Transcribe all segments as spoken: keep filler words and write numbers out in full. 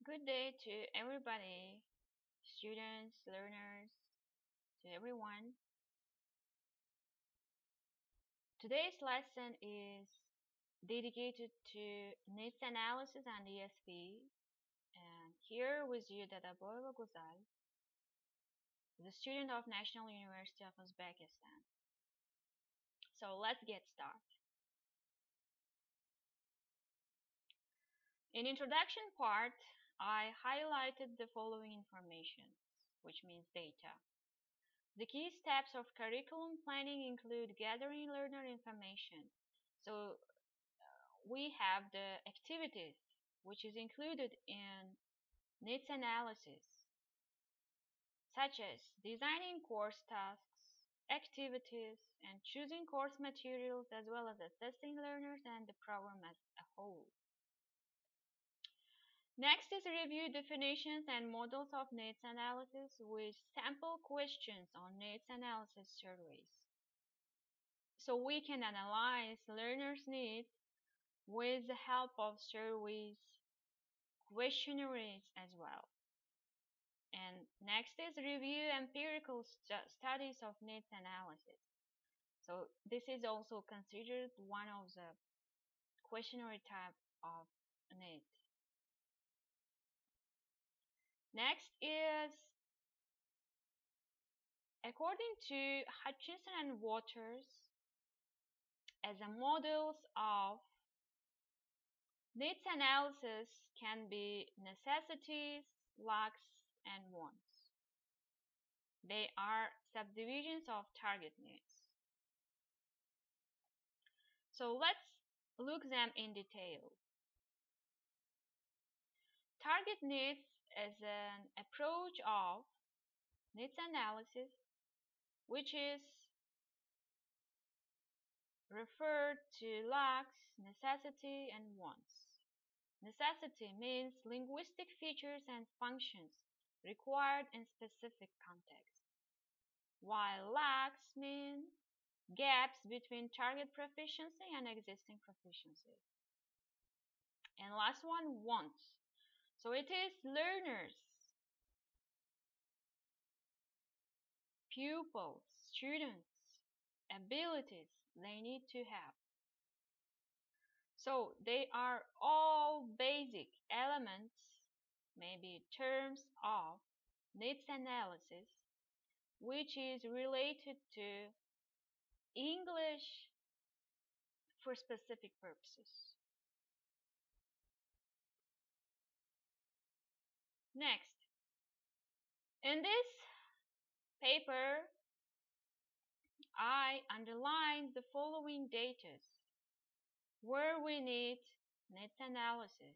Good day to everybody, students, learners, to everyone. Today's lesson is dedicated to needs analysis and E S P. And here with you, Dada Boyva Guzal, the student of National University of Uzbekistan. So let's get started. In introduction part, I highlighted the following information, which means data. The key steps of curriculum planning include gathering learner information. So we have the activities, which is included in needs analysis, such as designing course tasks, activities, and choosing course materials, as well as assessing learners and the program as a whole. Next is review definitions and models of needs analysis with sample questions on needs analysis surveys. So we can analyze learners' needs with the help of surveys, questionnaires as well. And next is review empirical stu- studies of needs analysis. So this is also considered one of the questionnaire type of needs. Next is according to Hutchinson and Waters as a models of needs analysis can be necessities, lacks, and wants. They are subdivisions of target needs. So let's look them in detail. Target needs is an approach of needs analysis which is referred to lacks, necessity, and wants. Necessity means linguistic features and functions required in specific context, while lacks mean gaps between target proficiency and existing proficiency. And last one, wants. So it is learners, pupils, students, abilities they need to have. So they are all basic elements, maybe terms of needs analysis, which is related to English for specific purposes. Next, in this paper, I underlined the following data where we need needs analysis.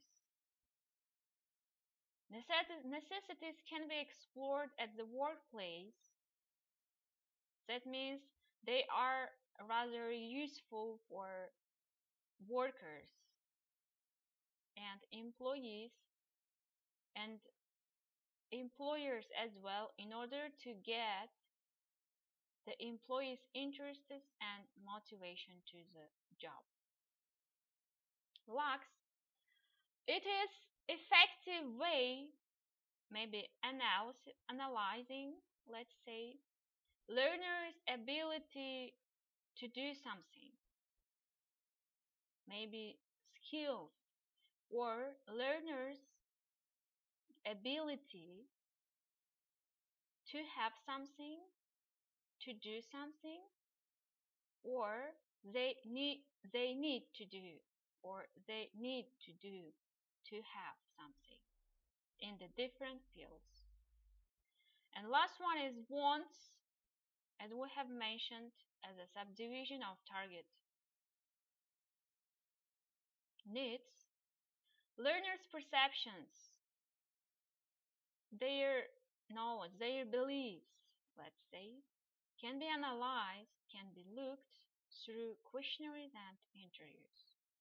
Necessities can be explored at the workplace. That means they are rather useful for workers and employees and employers as well in order to get the employees' interests and motivation to the job. Lacks, it is effective way, maybe analysis, analyzing, let's say, learners' ability to do something, maybe skills, or learners' ability to have something, to do something, or they need they need to do, or they need to do to have something in the different fields. And last one is wants, as we have mentioned, as a subdivision of target needs. Learners' perceptions, their knowledge, their beliefs, let's say, can be analyzed, can be looked through questionnaires and interviews.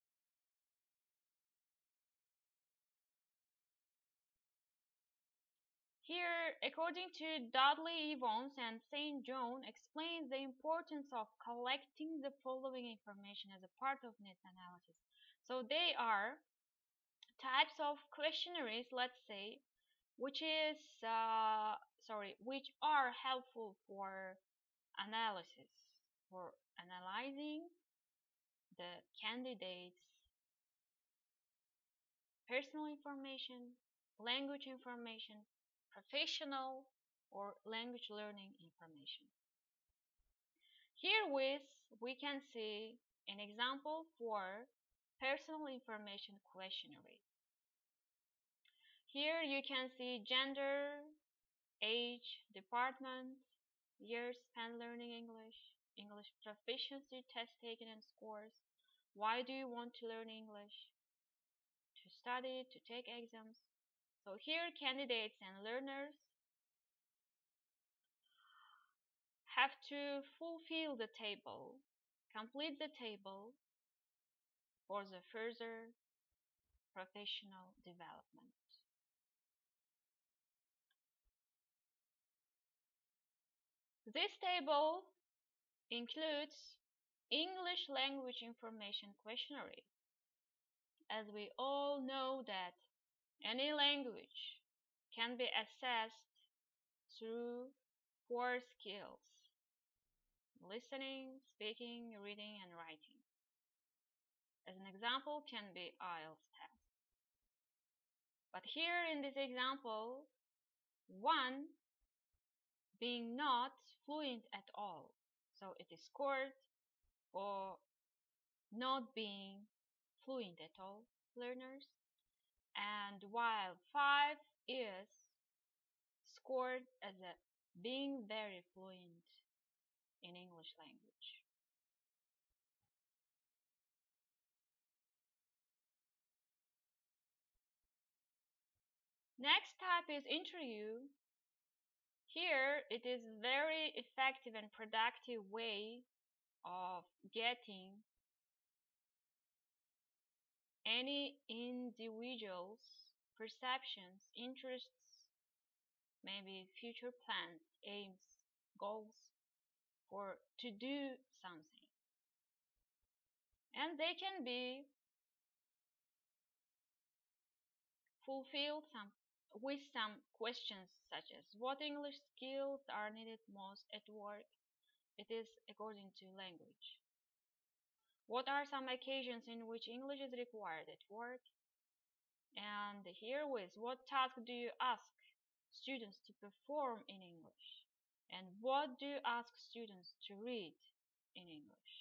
Here, according to Dudley Evans and Saint John, explains the importance of collecting the following information as a part of needs analysis. So they are Types of questionnaires, let's say, which is uh, sorry, which are helpful for analysis, for analyzing the candidate's personal information, language information, professional or language learning information. Herewith, we can see an example for personal information questionnaire. Here you can see gender, age, department, years spent learning English, English proficiency test taken and scores. Why do you want to learn English? To study, to take exams. So here candidates and learners have to fulfill the table, complete the table for the further professional development. This table includes English language information questionnaire. As we all know that any language can be assessed through four skills: listening, speaking, reading, and writing. As an example can be I E L T S test. But here in this example, one being not fluent at all. So it is scored for not being fluent at all learners. And while five is scored as a being very fluent in English language. Next type is interview. Here it is very effective and productive way of getting any individual's perceptions, interests, maybe future plans, aims, goals for to do something. And they can be fulfilled some with some questions such as what English skills are needed most at work. It is according to language. What are some occasions in which English is required at work? And herewith, what task do you ask students to perform in English? And what do you ask students to read in English?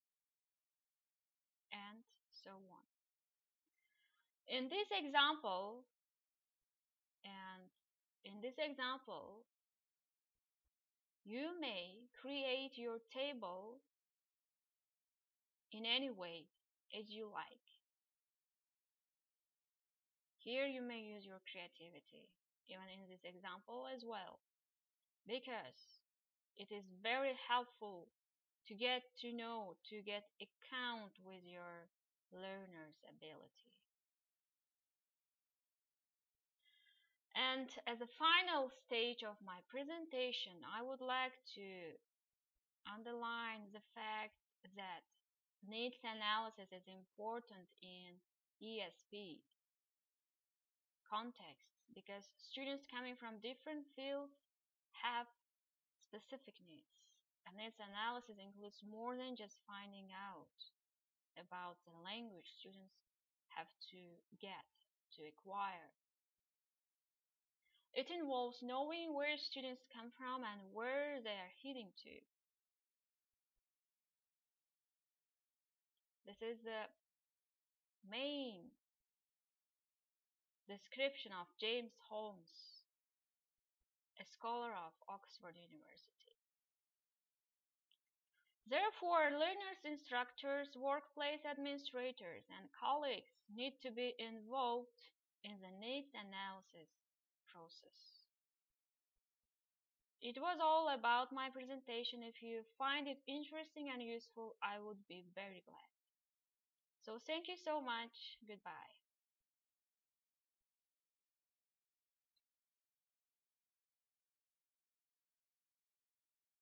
And so on. In this example, and in this example, you may create your table in any way as you like. Here you may use your creativity, even in this example as well, because it is very helpful to get to know, to get account with your learner's ability. And as a final stage of my presentation, I would like to underline the fact that needs analysis is important in E S P contexts because students coming from different fields have specific needs. And needs analysis includes more than just finding out about the language students have to get, to acquire. It involves knowing where students come from and where they are heading to. This is the main description of James Holmes, a scholar of Oxford University. Therefore, learners, instructors, workplace administrators, and colleagues need to be involved in the needs analysis process. It was all about my presentation. If you find it interesting and useful, I would be very glad. So thank you so much. Goodbye.